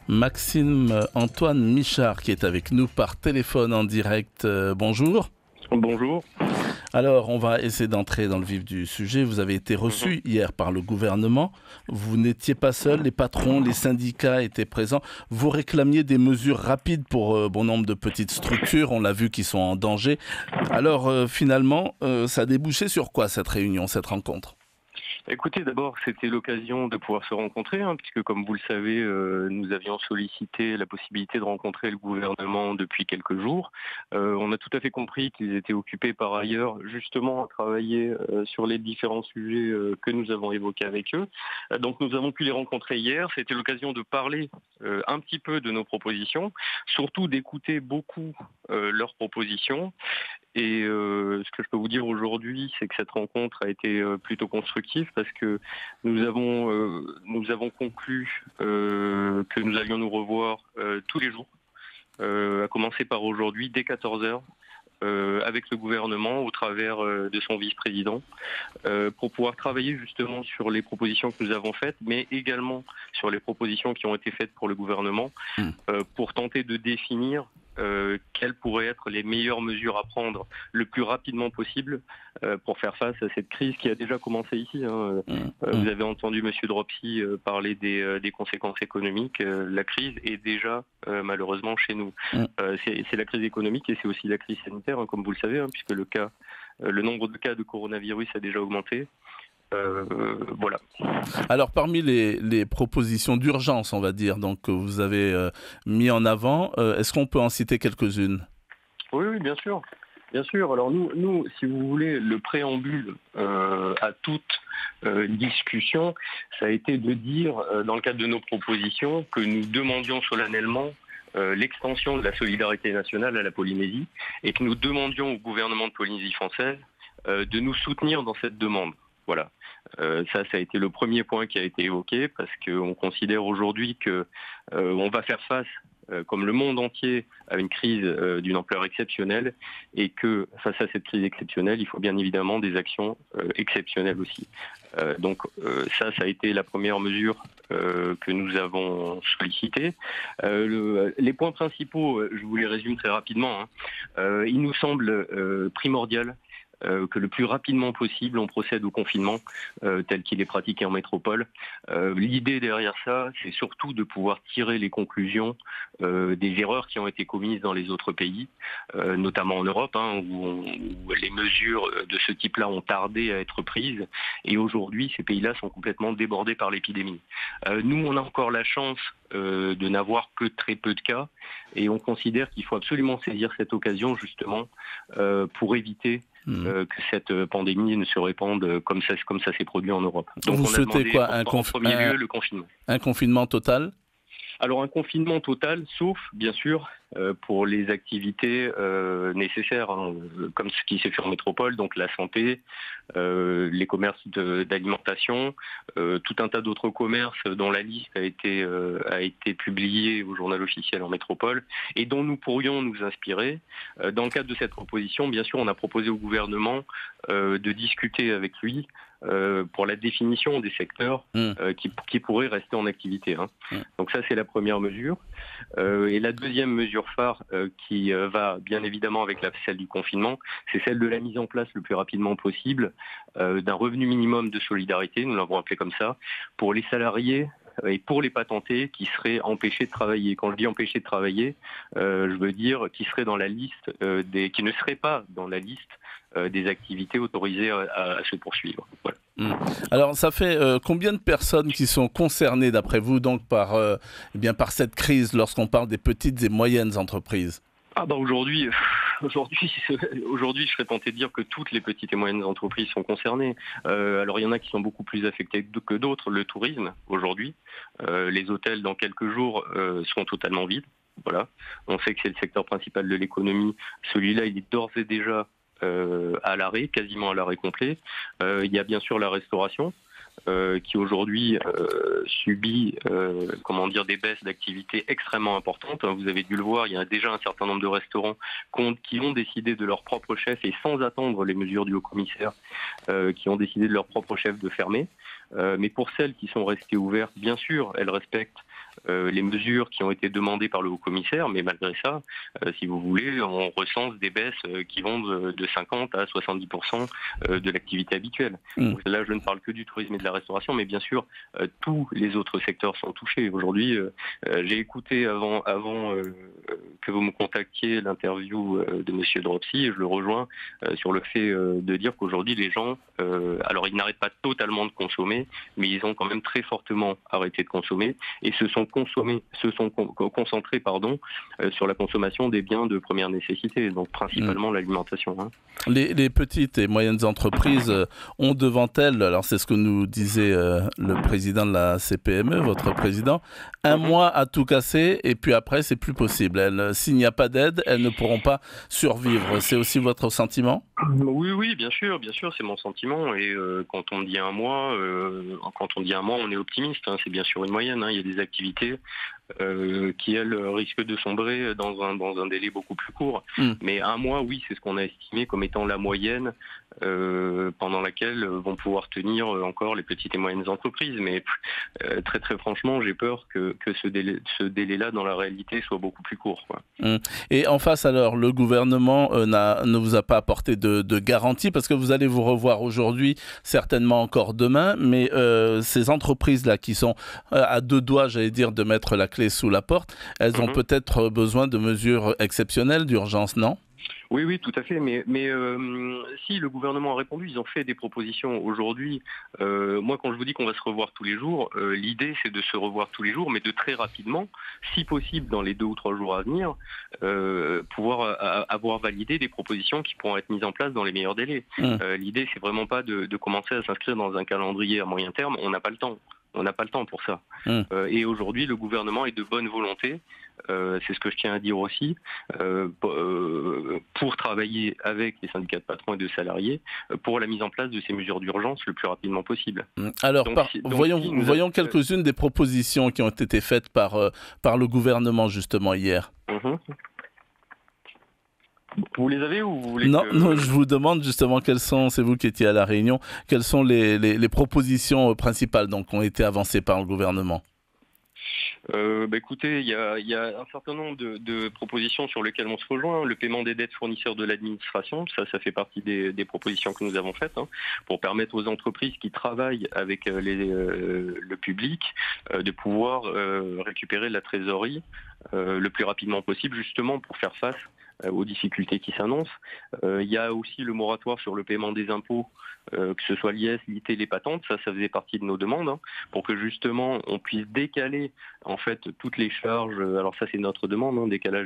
Maxime Antoine Michard qui est avec nous par téléphone en direct. Bonjour. Bonjour. Alors, on va essayer d'entrer dans le vif du sujet. Vous avez été reçu hier par le gouvernement. Vous n'étiez pas seul. Les patrons, les syndicats étaient présents. Vous réclamiez des mesures rapides pour bon nombre de petites structures. On l'a vu, qui sont en danger. Alors, finalement, ça a débouché sur quoi cette réunion, cette rencontre ? Écoutez, d'abord, c'était l'occasion de pouvoir se rencontrer, puisque comme vous le savez, nous avions sollicité la possibilité de rencontrer le gouvernement depuis quelques jours. On a tout à fait compris qu'ils étaient occupés par ailleurs, justement, à travailler sur les différents sujets que nous avons évoqués avec eux. Donc nous avons pu les rencontrer hier. C'était l'occasion de parler un petit peu de nos propositions, surtout d'écouter beaucoup leurs propositions. Et ce que je peux vous dire aujourd'hui, c'est que cette rencontre a été plutôt constructive parce que nous avons conclu que nous allions nous revoir tous les jours, à commencer par aujourd'hui, dès 14h, avec le gouvernement au travers de son vice-président, pour pouvoir travailler justement sur les propositions que nous avons faites, mais également sur les propositions qui ont été faites pour le gouvernement, pour tenter de définir quelles pourraient être les meilleures mesures à prendre le plus rapidement possible pour faire face à cette crise qui a déjà commencé ici. Vous avez entendu M. Dropsy parler des conséquences économiques. La crise est déjà malheureusement chez nous. C'est la crise économique et c'est aussi la crise sanitaire, comme vous le savez, puisque le nombre de cas de coronavirus a déjà augmenté. Voilà. Alors parmi les propositions d'urgence, on va dire, donc, que vous avez mis en avant, est-ce qu'on peut en citer quelques-unes ? Oui, bien sûr. Bien sûr. Alors nous, si vous voulez, le préambule à toute discussion, ça a été de dire, dans le cadre de nos propositions, que nous demandions solennellement l'extension de la solidarité nationale à la Polynésie et que nous demandions au gouvernement de Polynésie française de nous soutenir dans cette demande. Voilà. Ça a été le premier point qui a été évoqué parce qu'on considère aujourd'hui que on va faire face, comme le monde entier, à une crise d'une ampleur exceptionnelle et que face à cette crise exceptionnelle, il faut bien évidemment des actions exceptionnelles aussi. Donc ça a été la première mesure que nous avons sollicitée. Les points principaux, je vous les résume très rapidement. Il nous semble primordial que le plus rapidement possible, on procède au confinement tel qu'il est pratiqué en métropole. L'idée derrière ça, c'est surtout de pouvoir tirer les conclusions des erreurs qui ont été commises dans les autres pays, notamment en Europe, où les mesures de ce type-là ont tardé à être prises. Et aujourd'hui, ces pays-là sont complètement débordés par l'épidémie. Nous, on a encore la chance de n'avoir que très peu de cas, et on considère qu'il faut absolument saisir cette occasion, justement, pour éviter que cette pandémie ne se répande comme ça s'est produit en Europe. Donc vous on a souhaitez demandé quoi, en premier lieu le confinement. Un confinement total ? Alors un confinement total, sauf bien sûr pour les activités nécessaires, comme ce qui s'est fait en métropole, donc la santé, les commerces d'alimentation, tout un tas d'autres commerces dont la liste a été publiée au journal officiel en métropole et dont nous pourrions nous inspirer. Dans le cadre de cette proposition, bien sûr, on a proposé au gouvernement de discuter avec lui pour la définition des secteurs qui pourraient rester en activité. Donc ça, c'est la première mesure. Et la deuxième mesure phare qui va bien évidemment avec celle du confinement, c'est celle de la mise en place le plus rapidement possible d'un revenu minimum de solidarité, nous l'avons appelé comme ça, pour les salariés et pour les patentés qui seraient empêchés de travailler. Quand je dis empêchés de travailler, je veux dire qui seraient dans la liste qui ne seraient pas dans la liste des activités autorisées à se poursuivre. Voilà. Alors, ça fait combien de personnes qui sont concernées, d'après vous, donc par cette crise, lorsqu'on parle des petites et moyennes entreprises ? Aujourd'hui, je serais tenté de dire que toutes les petites et moyennes entreprises sont concernées. Alors, il y en a qui sont beaucoup plus affectées que d'autres. Le tourisme, aujourd'hui, les hôtels, dans quelques jours, seront totalement vides. Voilà. On sait que c'est le secteur principal de l'économie. Celui-là, il est d'ores et déjà à l'arrêt, quasiment à l'arrêt complet. Il y a bien sûr la restauration qui aujourd'hui subit des baisses d'activité extrêmement importantes. Vous avez dû le voir, il y a déjà un certain nombre de restaurants qui ont décidé de leur propre chef et sans attendre les mesures du haut-commissaire, qui ont décidé de leur propre chef de fermer. Mais pour celles qui sont restées ouvertes, bien sûr, elles respectent les mesures qui ont été demandées par le haut-commissaire, mais malgré ça, si vous voulez, on recense des baisses qui vont de 50 à 70% de l'activité habituelle. Donc là, je ne parle que du tourisme et de la restauration, mais bien sûr, tous les autres secteurs sont touchés. Aujourd'hui, j'ai écouté avant que vous me contactiez l'interview de Monsieur Dropsy, et je le rejoins sur le fait de dire qu'aujourd'hui, les gens, alors ils n'arrêtent pas totalement de consommer, mais ils ont quand même très fortement arrêté de consommer et se sont concentrés sur la consommation des biens de première nécessité, donc principalement l'alimentation. Hein. Les petites et moyennes entreprises ont devant elles, alors c'est ce que nous disait le président de la CPME, votre président, un mois à tout casser et puis après c'est plus possible. S'il n'y a pas d'aide, elles ne pourront pas survivre. C'est aussi votre sentiment ? Oui, bien sûr, c'est mon sentiment. Et quand on dit un mois, on est optimiste. Hein, c'est bien sûr une moyenne. Hein. Il y a des activités qui, elles, risquent de sombrer dans un délai beaucoup plus court. Mais un mois, oui, c'est ce qu'on a estimé comme étant la moyenne pendant laquelle vont pouvoir tenir encore les petites et moyennes entreprises. Mais très très franchement, j'ai peur que ce délai-là, dans la réalité, soit beaucoup plus court. Quoi. Et en face, alors, le gouvernement ne vous a pas apporté de garantie, parce que vous allez vous revoir aujourd'hui, certainement encore demain, mais ces entreprises-là qui sont à deux doigts, j'allais dire, de mettre la clé sous la porte, elles ont peut-être besoin de mesures exceptionnelles, d'urgence, non ? Oui, tout à fait. Mais si le gouvernement a répondu, ils ont fait des propositions aujourd'hui. Moi, quand je vous dis qu'on va se revoir tous les jours, l'idée c'est de se revoir tous les jours, mais de très rapidement, si possible dans les 2 ou 3 jours à venir, pouvoir avoir validé des propositions qui pourront être mises en place dans les meilleurs délais. L'idée c'est vraiment pas de commencer à s'inscrire dans un calendrier à moyen terme. On n'a pas le temps. On n'a pas le temps pour ça. Et aujourd'hui, le gouvernement est de bonne volonté, c'est ce que je tiens à dire aussi, pour travailler avec les syndicats de patrons et de salariés pour la mise en place de ces mesures d'urgence le plus rapidement possible. Alors, voyons quelques-unes des propositions qui ont été faites par le gouvernement justement hier. Vous les avez ou vous voulez non, je vous demande justement quelles sont, c'est vous qui étiez à la réunion, quelles sont les propositions principales donc, qui ont été avancées par le gouvernement. Écoutez, il y a un certain nombre de propositions sur lesquelles on se rejoint. Le paiement des dettes fournisseurs de l'administration, ça fait partie des propositions que nous avons faites pour permettre aux entreprises qui travaillent avec le public de pouvoir récupérer de la trésorerie le plus rapidement possible, justement pour faire face aux difficultés qui s'annoncent. Il y a aussi le moratoire sur le paiement des impôts, que ce soit l'IS, l'IT, les patentes, ça faisait partie de nos demandes, pour que justement on puisse décaler en fait toutes les charges, alors ça c'est notre demande, décalage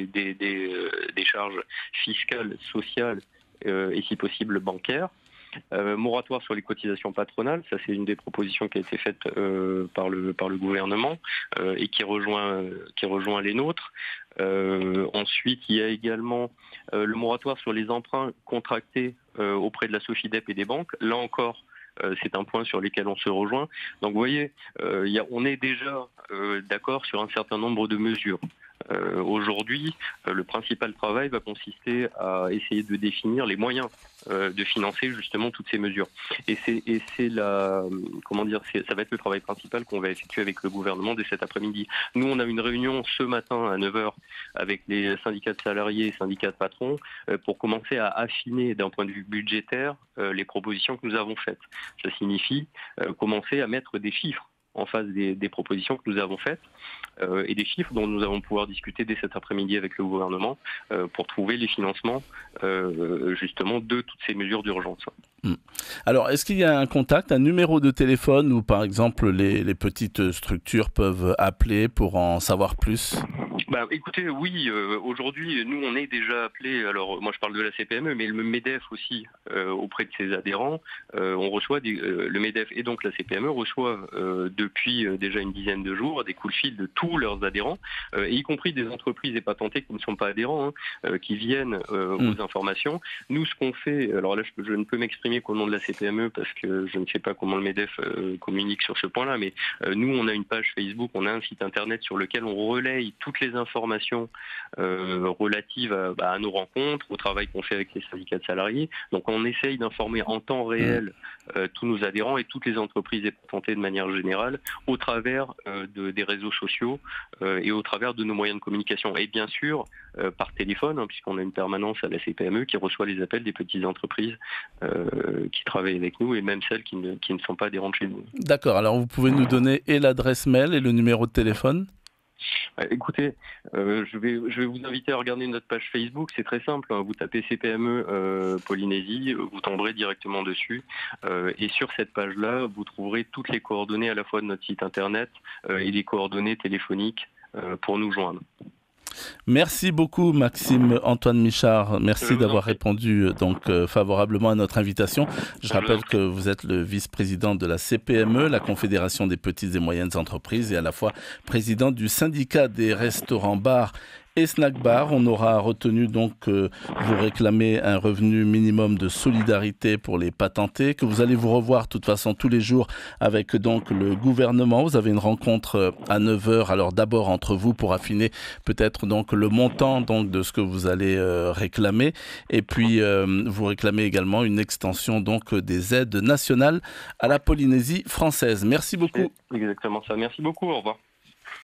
des charges fiscales, sociales et si possible bancaires. Moratoire sur les cotisations patronales, ça c'est une des propositions qui a été faite par le gouvernement et qui rejoint les nôtres. Ensuite, il y a également le moratoire sur les emprunts contractés auprès de la Sofidep et des banques. Là encore, c'est un point sur lequel on se rejoint. Donc vous voyez, on est déjà d'accord sur un certain nombre de mesures. Aujourd'hui, le principal travail va consister à essayer de définir les moyens de financer justement toutes ces mesures. Et c'est ça va être le travail principal qu'on va effectuer avec le gouvernement dès cet après-midi. Nous, on a une réunion ce matin à 9h avec les syndicats de salariés et syndicats de patrons pour commencer à affiner d'un point de vue budgétaire les propositions que nous avons faites. Ça signifie commencer à mettre des chiffres en face des propositions que nous avons faites et des chiffres dont nous allons pouvoir discuter dès cet après-midi avec le gouvernement pour trouver les financements justement de toutes ces mesures d'urgence. Alors, est-ce qu'il y a un contact, un numéro de téléphone où par exemple les petites structures peuvent appeler pour en savoir plus ? Écoutez, oui, aujourd'hui, nous, on est déjà appelés, alors moi je parle de la CPME, mais le MEDEF aussi, auprès de ses adhérents, on reçoit le MEDEF et donc la CPME reçoivent depuis déjà une dizaine de jours des coups de fil de tous leurs adhérents, et y compris des entreprises et patentées qui ne sont pas adhérents, qui viennent aux informations. Nous, ce qu'on fait, alors là, je ne peux m'exprimer qu'au nom de la CPME parce que je ne sais pas comment le MEDEF communique sur ce point-là, mais nous, on a une page Facebook, on a un site internet sur lequel on relaye toutes les d'informations relatives à nos rencontres, au travail qu'on fait avec les syndicats de salariés. Donc on essaye d'informer en temps réel tous nos adhérents et toutes les entreprises et patentées de manière générale au travers des réseaux sociaux et au travers de nos moyens de communication. Et bien sûr, par téléphone, puisqu'on a une permanence à la CPME qui reçoit les appels des petites entreprises qui travaillent avec nous et même celles qui ne sont pas adhérentes chez nous. D'accord, alors vous pouvez nous donner et l'adresse mail et le numéro de téléphone ? Écoutez, je vais vous inviter à regarder notre page Facebook, c'est très simple, vous tapez CPME Polynésie, vous tomberez directement dessus et sur cette page-là, vous trouverez toutes les coordonnées à la fois de notre site internet et les coordonnées téléphoniques pour nous joindre. Merci beaucoup Maxime Antoine Michard, merci d'avoir répondu favorablement à notre invitation. Je rappelle que vous êtes le vice-président de la CPME, la Confédération des petites et moyennes entreprises, et à la fois président du syndicat des restaurants, bars et snack bar. On aura retenu donc que vous réclamez un revenu minimum de solidarité pour les patentés, que vous allez vous revoir de toute façon tous les jours avec donc le gouvernement. Vous avez une rencontre à 9h, alors d'abord entre vous pour affiner peut-être donc le montant donc de ce que vous allez réclamer, et puis vous réclamez également une extension donc des aides nationales à la Polynésie française. Merci beaucoup. C'est exactement ça. Merci beaucoup. Au revoir.